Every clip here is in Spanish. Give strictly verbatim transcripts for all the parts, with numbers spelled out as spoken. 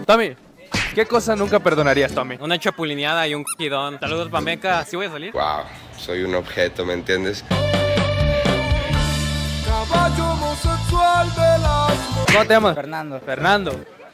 Tommy, ¿qué cosa nunca perdonarías, Tommy? Una chapulineada y un quidón. Saludos, Pameca. ¿Sí voy a salir? Wow, soy un objeto, ¿me entiendes? ¿Cómo te llamas? Fernando. Fernando.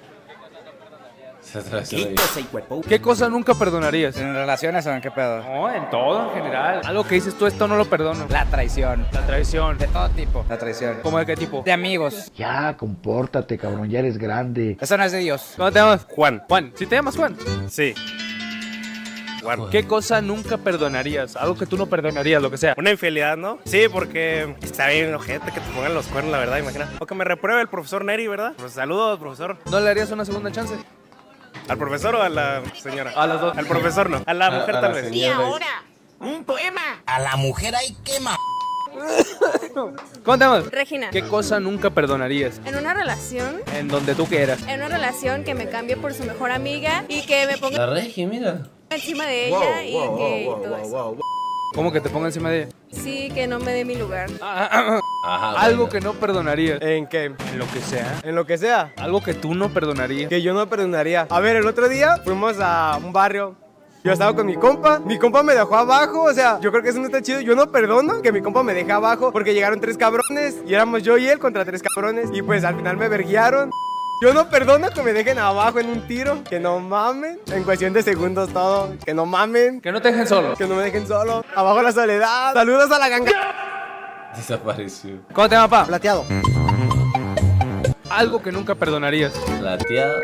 ¿Qué cosa nunca perdonarías? ¿En relaciones o en qué pedo? No, en todo, en general. Algo que dices tú, esto no lo perdono. La traición. La traición. De todo tipo. La traición. ¿Cómo de qué tipo? De amigos. Ya, compórtate, cabrón, ya eres grande. Eso no es de Dios. ¿Cómo te llamas? Juan. Juan. ¿Sí te llamas Juan? Sí. ¿Qué cosa nunca perdonarías? Algo que tú no perdonarías, lo que sea. Una infidelidad, ¿no? Sí, porque está bien ojete que te pongan los cuernos, la verdad, imagina. O que me repruebe el profesor Neri, ¿verdad? Pues saludos, profesor. ¿No le harías una segunda chance? ¿Al profesor o a la señora? A las dos. Al profesor no. A la mujer a tal la vez. Y ahora, un poema. A la mujer hay quema. ¿Cómo te llamas? Regina. ¿Qué cosa nunca perdonarías? En una relación, En donde tú quieras. en una relación que me cambie por su mejor amiga y que me ponga La Regi, mira. encima de ella y que y todo eso. ¿Cómo que te ponga encima de ella? Sí, que no me dé mi lugar. Ajá, Algo bueno. que no perdonarías. ¿En qué? En lo que sea. En lo que sea. Algo que tú no perdonarías. Que yo no perdonaría. A ver, el otro día fuimos a un barrio. Yo estaba con mi compa, mi compa me dejó abajo, o sea, yo creo que eso no está chido. Yo no perdono que mi compa me deje abajo porque llegaron tres cabrones y éramos yo y él contra tres cabrones y pues al final me verguiaron. Yo no perdono que me dejen abajo en un tiro, que no mamen, en cuestión de segundos todo, que no mamen, Que no te dejen solo. que no me dejen solo, abajo la soledad, saludos a la ganga. Desapareció. ¿Cómo te llamas, papá? Plateado. Algo que nunca perdonarías. Plateado.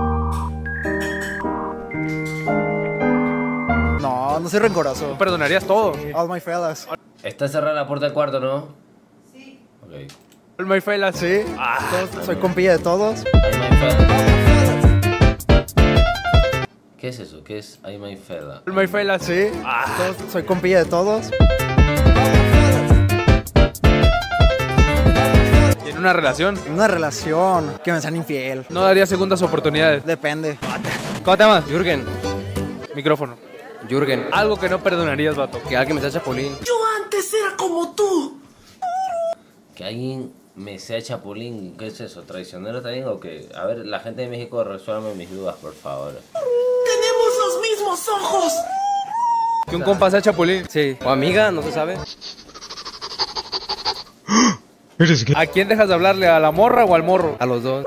No, no soy rencoroso. Tú perdonarías todo. All my fellas. Está cerrada la puerta del cuarto, ¿no? Sí. Ok. All my fellas. Sí. Soy compilla de todos. Ay, my fella. ¿Qué es eso? ¿Qué es Ay, my fella? All my fellas. Sí. Soy compilla de todos. Y en una relación, En una relación que me sean infiel. no darías segundas oportunidades. Depende. ¿Cómo te llamas? Jürgen. Micrófono. Jürgen. Algo que no perdonarías, vato. Que alguien me sea chapulín. Que alguien me sea chapulín. ¿Qué es eso? ¿Traicionero también o qué? A ver, la gente de México, resuélvame mis dudas, por favor. Que un compa sea chapulín. Sí. O amiga, no se sabe. ¿A quién dejas de hablarle? ¿A la morra o al morro? A los dos.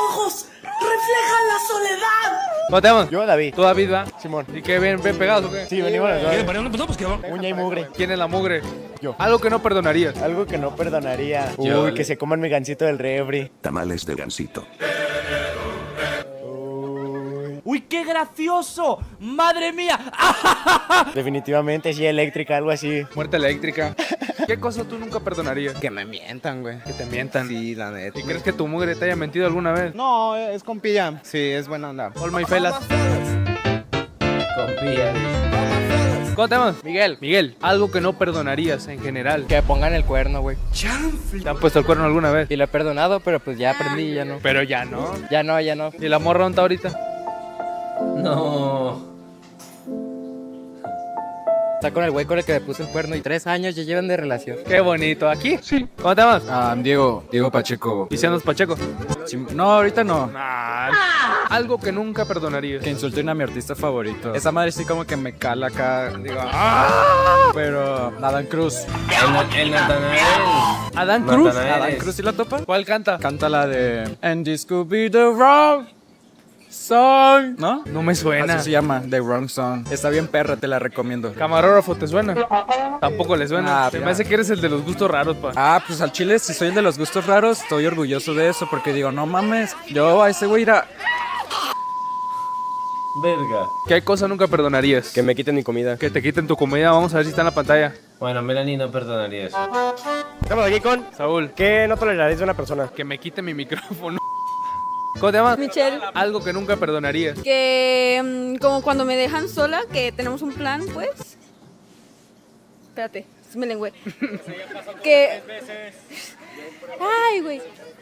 ¿Cómo te llamas? Yo, David. ¿Tú, David, va? Simón. ¿Y qué, bien, bien pegados o qué? Sí, venimos los dos. Uña y mugre. ¿Quién es la mugre? Yo. Algo que no perdonarías. Algo que no perdonaría. Yo, Uy, le- que se coman mi gancito del refri. Tamales de gansito. ¡Uy, qué gracioso! ¡Madre mía! Definitivamente, sí, eléctrica, algo así. Muerte eléctrica. ¿Qué cosa tú nunca perdonarías? Que me mientan, güey. Que te mientan. Sí, la neta. ¿Y crees que tu mugre te haya mentido alguna vez? No, es compilla. Sí, es buena onda. All my fellas. Confía. ¿Cómo te llamas? Miguel. Miguel. Algo que no perdonarías en general. Que pongan el cuerno, güey. ¿Te han puesto el cuerno alguna vez? Y lo he perdonado, pero pues ya aprendí y ya no. Pero ya no. Ya no, ya no. ¿Y la morra dónde está ahorita? No. Está con el güey con el que me puse el cuerno y tres años ya llevan de relación. Qué bonito. ¿Aquí? Sí. ¿Cómo te llamas? Ah, Diego, Diego Pacheco. ¿Y si andas Pacheco? No, ahorita no. Ah, algo que nunca perdonarías. Que insulten a mi artista favorito. Esa madre sí como que me cala acá. Digo, ¡ah! Pero Adán Cruz. El, el Natanael. ¿Adán Cruz? Natanael. ¿Adán Cruz sí la topa? ¿Cuál canta? Canta la de And this could be the wrong song. ¿No? No me suena. Así se llama, The Wrong Song. Está bien perra, te la recomiendo. Camarógrafo, ¿te suena? Tampoco le suena. Ah, Se ya. me hace que eres el de los gustos raros, pa. Ah, pues al chile, si soy el de los gustos raros, estoy orgulloso de eso. Porque digo, no mames, yo a ese güey ir a... Verga. ¿Qué cosa nunca perdonarías? Que me quiten mi comida. Que te quiten tu comida. Vamos a ver si está en la pantalla. Bueno, Melanie no perdonaría eso. Estamos aquí con... Saúl. ¿Qué no toleraréis de una persona? Que me quite mi micrófono. ¿Cómo te llamas? Michelle. Algo que nunca perdonarías. Que mm, como cuando me dejan sola, que tenemos un plan, pues. Espérate, me lengüé. Que. Ay, güey.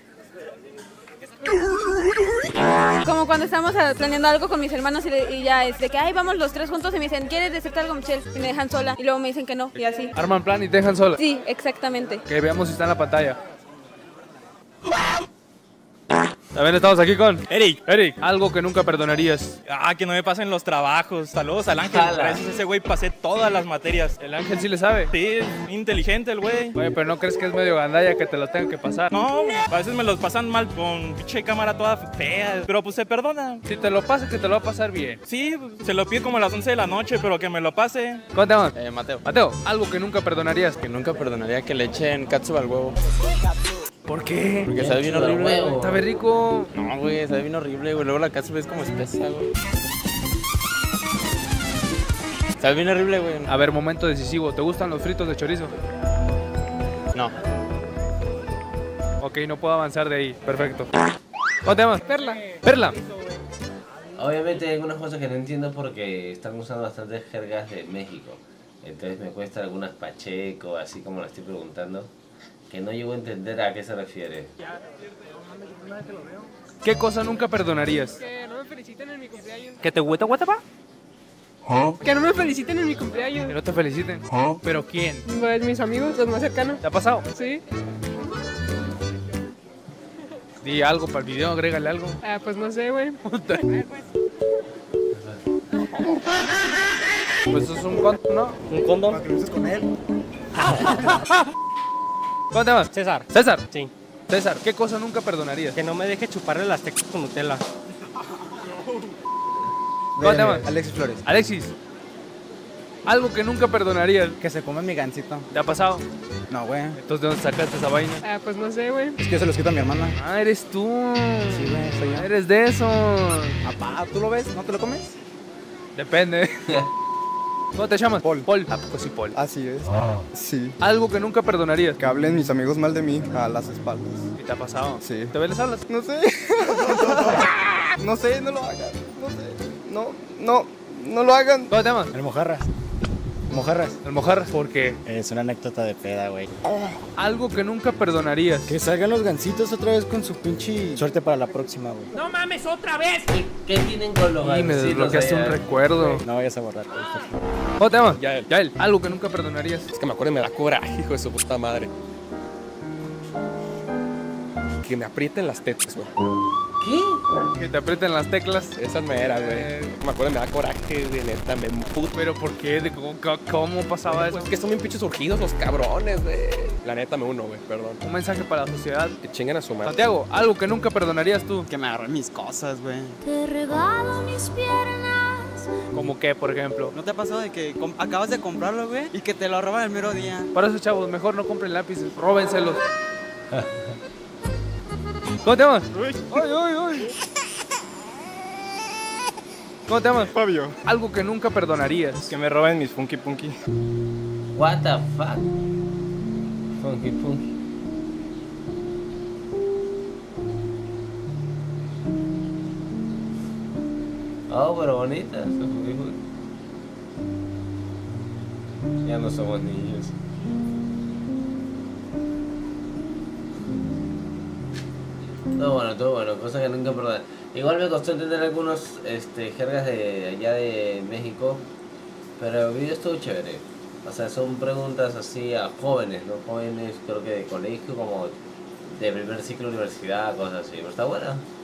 Como cuando estamos ah, planeando algo con mis hermanos y, le- y ya es de que, ay, vamos los tres juntos y me dicen, ¿quieres decirte algo, Michelle? Y me dejan sola y luego me dicen que no y así. Arman plan y te dejan sola. Sí, exactamente. Que veamos si está en la pantalla. También estamos aquí con Eric. Eric, algo que nunca perdonarías. Ah, que no me pasen los trabajos. Saludos al Ángel. Jala. Gracias a ese güey pasé todas las materias. El Ángel sí le sabe. Sí, es inteligente el güey. Oye, pero ¿no crees que es medio gandalla que te lo tengan que pasar? No, a veces me los pasan mal con pinche cámara toda fea. Pero pues se perdona. Si te lo pasa, que te lo va a pasar bien. Sí, se lo pido como a las once de la noche, pero que me lo pase. ¿Cómo te llamas? Eh, Mateo. Mateo, algo que nunca perdonarías. Que nunca perdonaría que le echen catsup al huevo. ¿Por qué? Porque sabe bien horrible. Huevo. Sabe rico. No, güey, sabe bien horrible, güey. Luego la catsup es como espesa, güey. Sabe bien horrible, güey. A ver, momento decisivo. ¿Te gustan los fritos de chorizo? No. Ok, no puedo avanzar de ahí. Perfecto. ¿Cómo te llamas? Perla. Perla. Obviamente hay algunas cosas que no entiendo porque están usando bastantes jergas de México. Entonces me cuesta algunas pacheco, así como lo estoy preguntando, que no llego a entender a qué se refiere. ¿Qué cosa nunca perdonarías? Que no me feliciten en mi cumpleaños. ¿Que te gueta guatapa? Que no me feliciten en mi cumpleaños. Que no te feliciten. ¿Pero quién? Pues mis amigos, los más cercanos. ¿Te ha pasado? Sí. Di algo para el video, agrégale algo. Ah, pues no sé, güey. Pues eso es un condón, ¿no? ¿Un condón? Para que lo uses con él. ¿Cómo te llamas? César. César. Sí. César, ¿qué cosa nunca perdonarías? Que no me deje chuparle las teclas con Nutella. ¿Cómo te llamas? Alexis Flores. Alexis, algo que nunca perdonarías. Que se come mi gancito. ¿Te ha pasado? No, güey. Entonces, ¿de dónde sacaste esa vaina? Ah, pues no sé, güey. Es que yo se los quito a mi hermana. Ah, eres tú. Sí, güey, soy yo. Eres de eso. Apá, ¿tú lo ves? ¿No te lo comes? Depende. ¿Cómo te llamas? Paul. Paul. Ah, pues sí, Paul. Así es. Sí. Algo que nunca perdonarías. Que hablen mis amigos mal de mí a las espaldas. ¿Y te ha pasado? Sí. ¿Te les hablas? No sé. No sé, no lo hagan. No sé. No, no, no lo hagan. ¿Cómo te llamas? El Mojarras. Mojarras. El Mojarras, ¿por qué? Es una anécdota de peda, güey. Algo que nunca perdonarías. Que salgan los gancitos otra vez con su pinche suerte para la próxima, güey. ¡No mames, otra vez! ¿Qué, qué tienen con los Y me gancitos desbloqueaste un allá? recuerdo. No vayas a borrar, por favor. ¿Cómo te llamas? Yael. Yael. Algo que nunca perdonarías. Es que me acuerdo y me da coraje, hijo de su puta madre. Que me aprieten las tetas, güey. ¿Qué? Que te aprieten las teclas. Esa me era, güey. Me acuerdo y me da coraje, de neta, me emputo. ¿Pero por qué? ¿De cómo, cómo pasaba eso? Es que son bien pinches surgidos los cabrones, güey. La neta me uno, güey, perdón. Un mensaje para la sociedad. Que chinguen a su madre. Santiago, algo que nunca perdonarías tú. Que me agarren mis cosas, güey. Te regalo mis piernas. ¿Cómo qué, por ejemplo? ¿No te ha pasado de que acabas de comprarlo, güey? Y que te lo roban el mero día. Para esos chavos, mejor no compren lápices, róbenselos. ¿Cómo te llamas? ¡Ay, ay, ay! ¿Cómo te llamas? Fabio. Algo que nunca perdonarías. Que me roben mis Funky Punky. What the fuck? Funky punky. Oh, pero bonitas. Ya no somos niños. Todo bueno, todo bueno, cosas que nunca perdonan. Igual me costó entender algunos este, jergas de allá de México, pero el video estuvo chévere. O sea, son preguntas así a jóvenes, ¿no? Jóvenes creo que de colegio, como de primer ciclo de universidad, cosas así. Pero está buena.